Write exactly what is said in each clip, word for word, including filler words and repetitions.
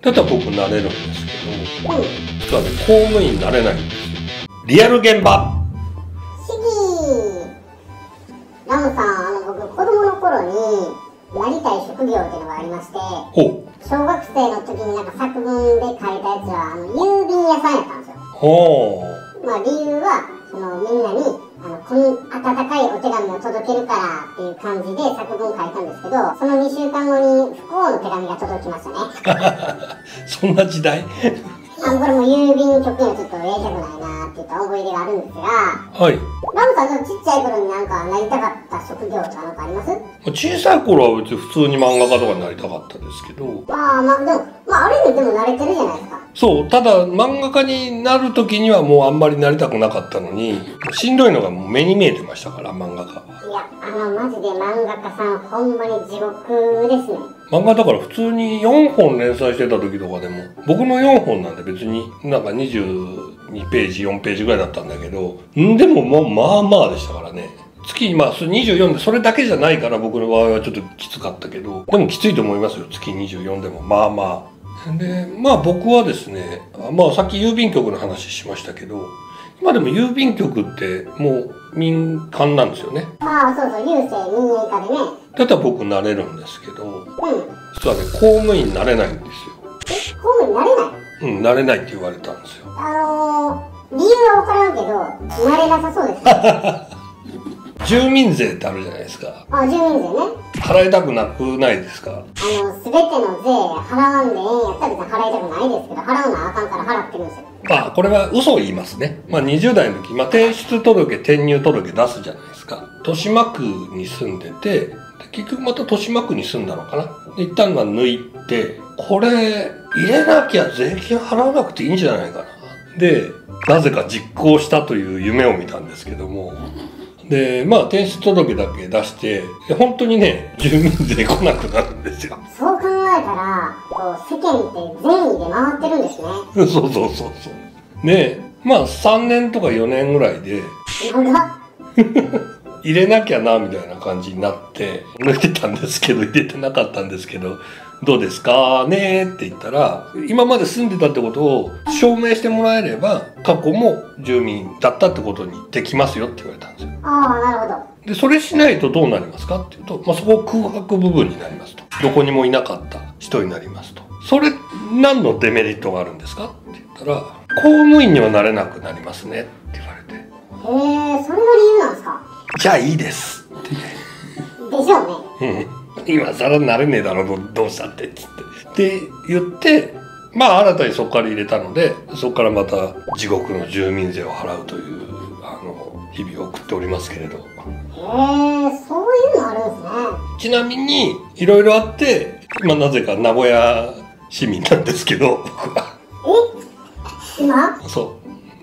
だったら僕なれるんですけど、 うん。 実はね、公務員になれないんですよ。リアル現場。 シギラムさん、あの僕子供の頃になりたい職業っていうのがありまして、 ほう。 小学生の時になんか作文で書いたやつはあの郵便屋さんやったんですよ。 ほう。 まあ理由はそのみんなにあのこの温かいお手紙を届けるからっていう感じで作文を書いたんですけど、そのにしゅうかんごに不幸の手紙が届きましたね。 そんな時代あのこれも郵便局にはちょっとやりたくないなっていった思い出があるんですが、 はい。 ラムさん、ちっちゃい頃になんかなりたかった職業とかなんかあります？ 小さい頃は別に普通に漫画家とかになりたかったですけど、 まあまあ、でも、まあある意味でも慣れてるじゃないですか。 そう、ただ漫画家になる時にはもうあんまりなりたくなかったのに、しんどいのがもう目に見えてましたから、漫画家は。 いや、あの、マジで漫画家さん、ほんまに地獄ですね。 漫画だから普通によんほん連載してた時とかでも、僕のよんほんなんで別になんかにじゅうにページ、よんページぐらいだったんだけど、んでもまあまあまあでしたからね。月にまあにじゅうよんでそれだけじゃないから僕の場合はちょっときつかったけど、でもきついと思いますよ、月にじゅうよんでも。まあまあ。で、まあ僕はですね、まあさっき郵便局の話しましたけど、今でも郵便局ってもう民間なんですよね。 ああ、そうそう、郵政民営化でね。 だったら僕なれるんですけど、 うん。 実はね、公務員になれないんですよ。 え、公務員になれない？ うん、なれないって言われたんですよ。 あのー、理由は分からんけど、なれなさそうですね。 住民税ってあるじゃないですか。 あ、住民税ね。 払いたくなくないですか？ あの、すべての税払わんでええんやったら別に払いたくないですけど、払うのはあかんから払ってるんですよ。 まあ、これは嘘を言いますね。まあ、にじゅう代の時、まあ、転出届、転入届出すじゃないですか。豊島区に住んでて、で結局また豊島区に住んだのかな。で、一旦は抜いて、これ、入れなきゃ税金払わなくていいんじゃないかな。で、なぜか実行したという夢を見たんですけども、で、まあ、転出届だけ出して、本当にね、住民税来なくなるんですよ。 そう考えたら、こう、世間って善意で回ってるんですね。 そうそうそうそう。で、まあ、さんねんとかよねんぐらいで、 なんか、 入れなきゃな、みたいな感じになって、抜いてたんですけど、入れてなかったんですけど、どうですかねって言ったら、今まで住んでたってことを証明してもらえれば、過去も住民だったってことにできますよって言われたんですよ。 ああ、なるほど。 で、それしないとどうなりますかっていうと、まあ、そこ空白部分になりますと。どこにもいなかった人になりますと。それ、何のデメリットがあるんですかって言ったら、公務員にはなれなくなりますねって言われて。 へえ、それが理由なんですか？ じゃあいいですって。 でしょうね。 うん。今更なれねえだろ、どうしたって、つって。って言って、まあ新たにそこから入れたので、そこからまた地獄の住民税を払うという、あの、日々を送っておりますけれど。 へえ、そういうのあるんですね。 ちなみに、いろいろあって、今なぜか名古屋市民なんですけど、僕は。 え？今？ そう。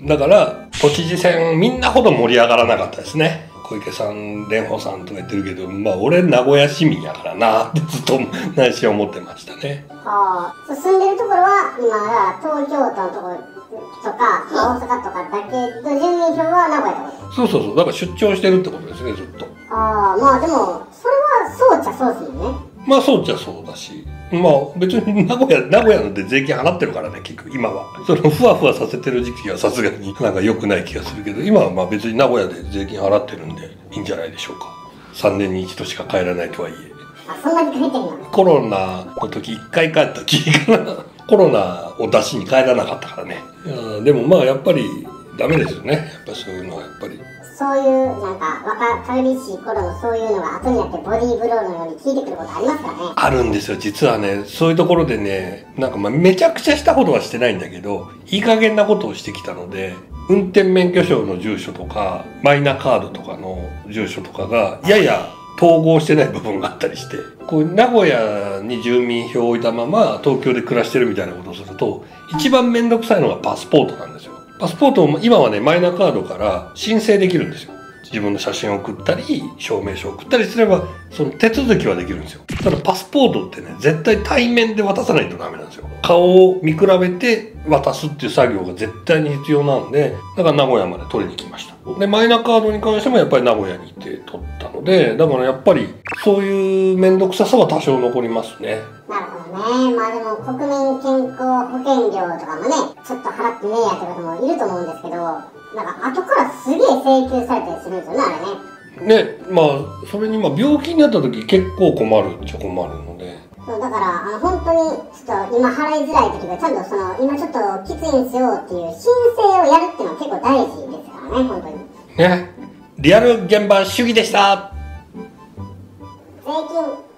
だから、都知事選みんなほど盛り上がらなかったですね。小池さん、蓮舫さんとか言ってるけど、まあ俺名古屋市民やからなってずっと内心思ってましたね。 ああ、住んでるところは今は東京都のところとか、まあ、大阪とかだけど、住民票は名古屋ってこと？ そうそうそう。だから出張してるってことですね、ずっと。 ああ、まあでも、それはそうっちゃそうですよね。 まあそうっちゃそうだし。まあ別に名古屋、名古屋ので税金払ってるからね、結局今は。そのふわふわさせてる時期はさすがになんか良くない気がするけど、今はまあ別に名古屋で税金払ってるんでいいんじゃないでしょうか。さんねんに一度しか帰らないとはいえ。 あ、そんなに帰ってるの？ コロナの時一回帰った気かな。コロナを出しに帰らなかったからね。いやでもまあやっぱりダメですよね。やっぱそういうのはやっぱり。 そういうなんか若かりしい頃のそういうのが後になってボディーブローのように効いてくることありますからね。 あるんですよ。実はね、そういうところでね、なんかまあめちゃくちゃしたことはしてないんだけど、いい加減なことをしてきたので、運転免許証の住所とか、マイナカードとかの住所とかが、やや統合してない部分があったりして、こう名古屋に住民票を置いたまま東京で暮らしてるみたいなことをすると、一番めんどくさいのがパスポートなんですよ。パスポートを今はね、マイナカードから申請できるんですよ。自分の写真を送ったり、証明書を送ったりすれば、その手続きはできるんですよ。ただパスポートってね、絶対対面で渡さないとダメなんですよ。顔を見比べて渡すっていう作業が絶対に必要なんで、だから名古屋まで取りに来ました。で、マイナカードに関してもやっぱり名古屋に行って取ったので、だからやっぱりそういう面倒くささは多少残りますね。 なるほどね。まあでも国民健康険料とかもねちょっと払ってねえやって方もいると思うんですけど、なんか後からすげえ請求されたりするんですよね、あれね。 ね、まあそれにまあ病気になった時結構困るっちゃ困るので。 そうだからあの本当にちょっと今払いづらい時はちゃんとその今ちょっときついんすよっていう申請をやるっていうのは結構大事ですからね、本当にね、リアル現場主義でした。 税金